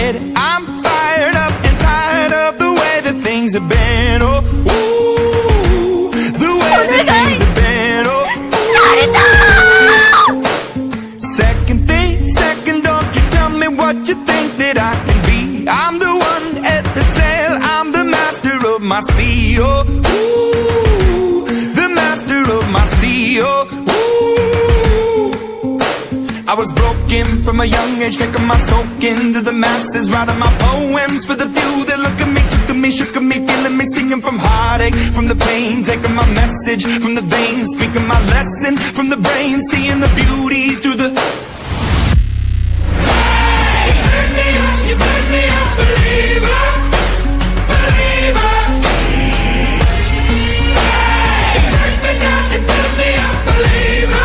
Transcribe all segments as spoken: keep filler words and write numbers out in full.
said, I'm fired up and tired of the way that things have been. Oh, ooh, the way that things have been. Oh, ooh. Second thing, second, don't you tell me what you think that I can be. I'm the one at the sail, I'm the master of my sea. Oh, ooh, the master of my sea. Oh, I was broken from a young age, taking my soak into the masses, writing my poems for the few that look at me, took at me, shook at me, feeling me, singing from heartache, from the pain, taking my message from the veins, speaking my lesson from the brain, seeing the beauty through the... Hey, you burn me up, you burn me up, believer, believer. Hey, you burn me down, you burn me up, believer.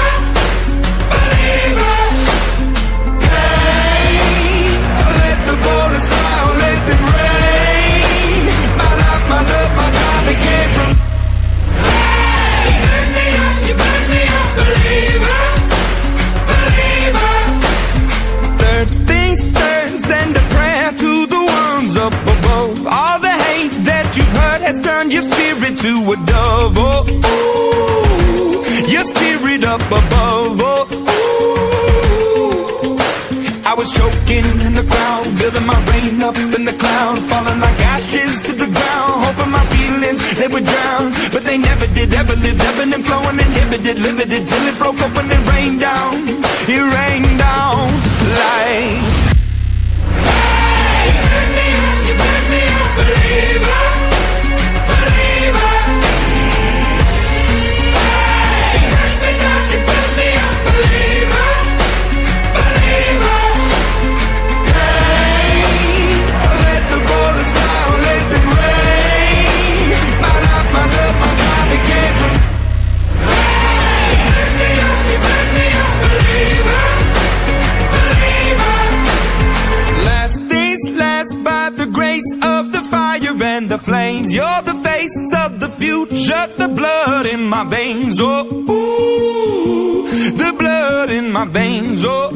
Has turned your spirit to a dove, oh, ooh, your spirit up above, oh, ooh. I was choking in the crowd, building my rain up in the cloud, falling like ashes to the ground, hoping my feelings, they would drown, but they never did, ever lived, ebbing and flowing, inhibited, limited, till it broke open and rained down, it rained down like... Hey, you burn me up, you burn me up, believer. And the flames, you're the face of the future, the blood in my veins, oh, ooh, the blood in my veins, oh,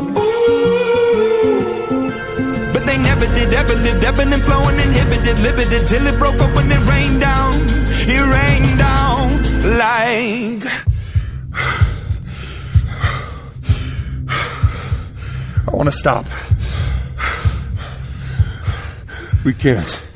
ooh. But they never did, ever lived, ebbing and flowing, inhibited, limited, till it broke open and rained down, it rained down like... I want to stop. We can't.